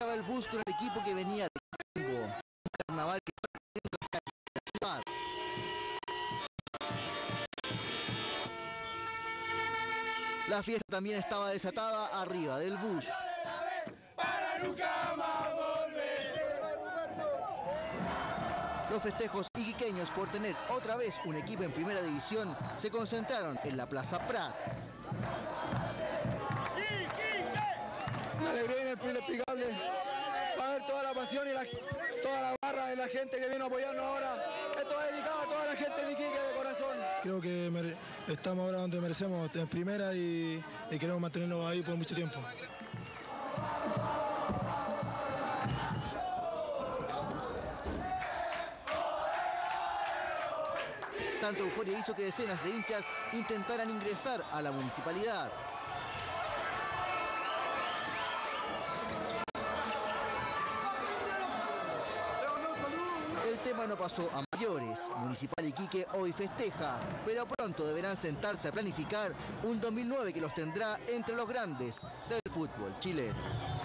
entraba el bus con el equipo que venía de Coquimbo, un carnaval que está en la ciudad. La fiesta también estaba desatada arriba del bus. Para nunca más volver. Los festejos iquiqueños por tener otra vez un equipo en primera división se concentraron en la Plaza Prat. Una alegría inexplicable. Va a ver toda la pasión y toda la barra de la gente que vino a apoyarnos ahora. Esto es dedicado a toda la gente de Iquique de corazón. Creo que estamos ahora donde merecemos, en primera, y queremos mantenerlo ahí por mucho tiempo. Tanta euforia hizo que decenas de hinchas intentaran ingresar a la municipalidad. El tema no pasó a mayores. Municipal Iquique hoy festeja, pero pronto deberán sentarse a planificar un 2009 que los tendrá entre los grandes del fútbol chileno.